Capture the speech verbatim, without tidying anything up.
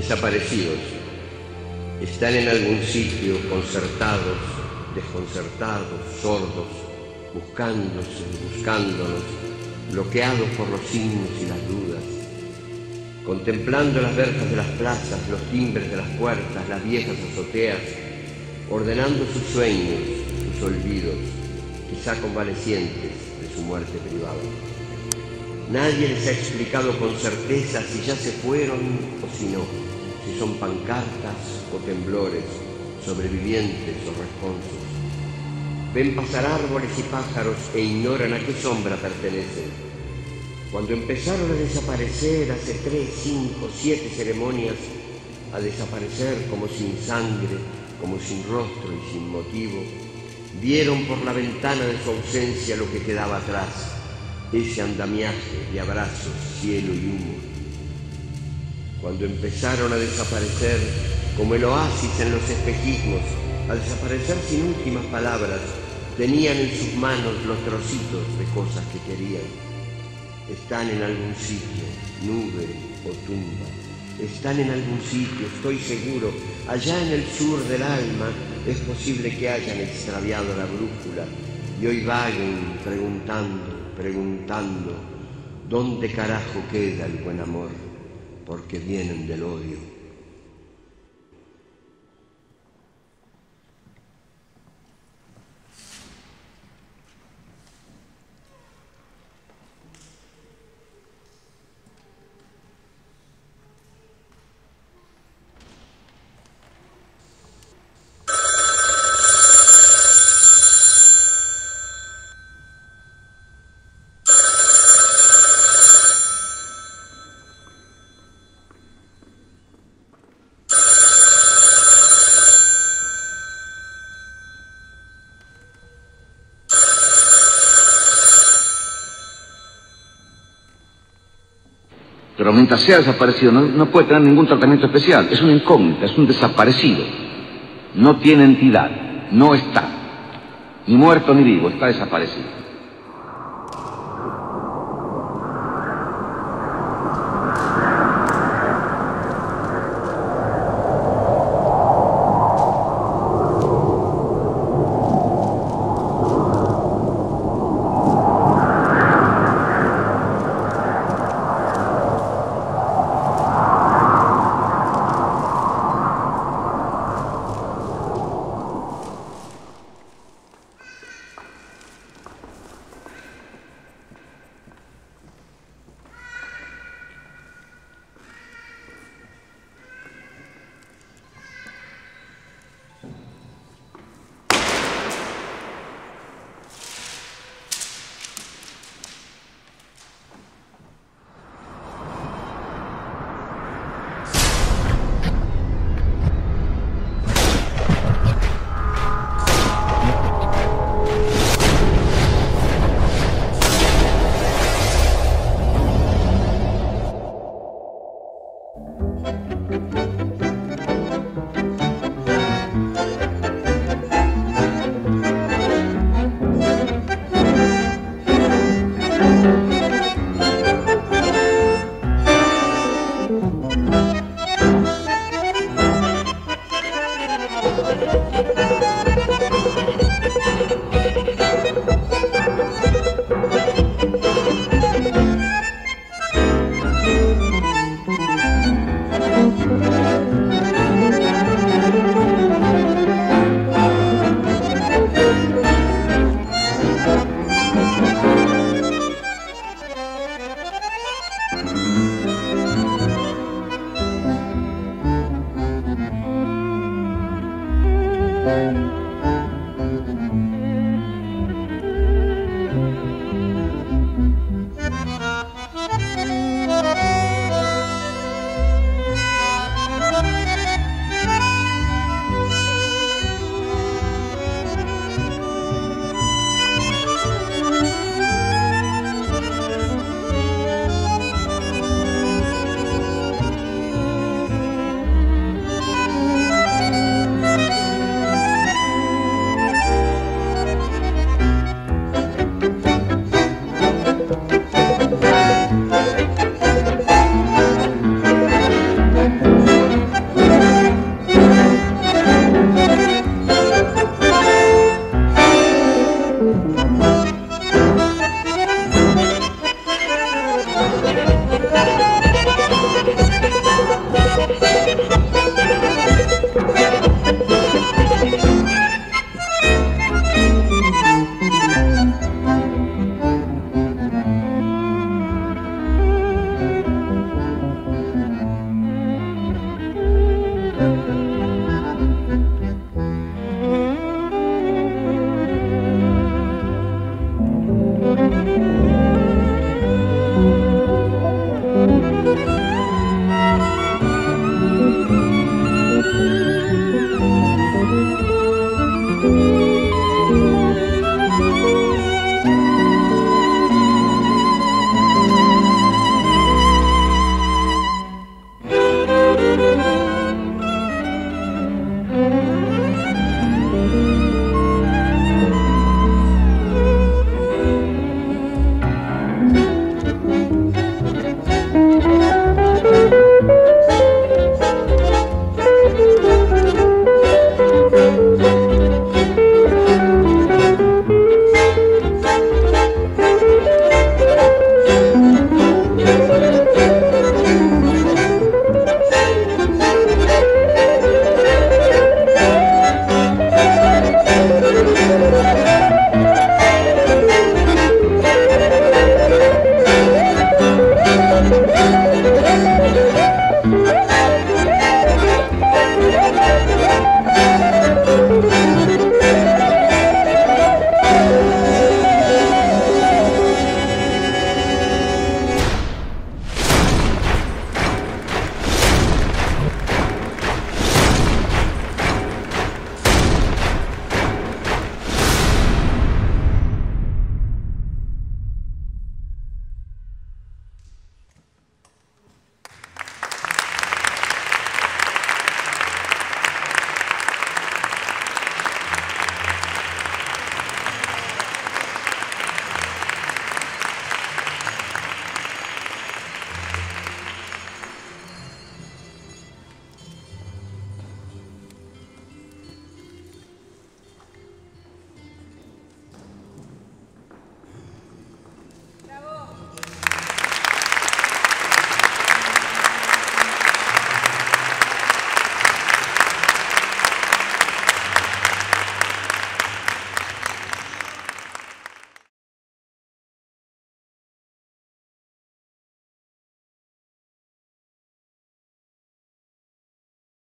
desaparecidos. Están en algún sitio, concertados, desconcertados, sordos, buscándose, buscándonos, bloqueados por los signos y las dudas, contemplando las verjas de las plazas, los timbres de las puertas, las viejas azoteas, ordenando sus sueños, sus olvidos, quizá convalecientes de su muerte privada. Nadie les ha explicado con certeza si ya se fueron o si no, si son pancartas o temblores, sobrevivientes o responsos. Ven pasar árboles y pájaros e ignoran a qué sombra pertenecen. Cuando empezaron a desaparecer hace tres, cinco, siete ceremonias, a desaparecer como sin sangre, como sin rostro y sin motivo, vieron por la ventana de su ausencia lo que quedaba atrás, ese andamiaje de abrazos, cielo y humo. Cuando empezaron a desaparecer, como el oasis en los espejismos, a desaparecer sin últimas palabras, tenían en sus manos los trocitos de cosas que querían. Están en algún sitio, nube o tumba. Están en algún sitio, estoy seguro, allá en el sur del alma. Es posible que hayan extraviado la brújula y hoy vaguen preguntando, preguntando, ¿dónde carajo queda el buen amor? Porque vienen del odio. Pero mientras sea desaparecido, no, no puede tener ningún tratamiento especial. Es una incógnita, es un desaparecido. No tiene entidad, no está. Ni muerto ni vivo, está desaparecido. Thank you.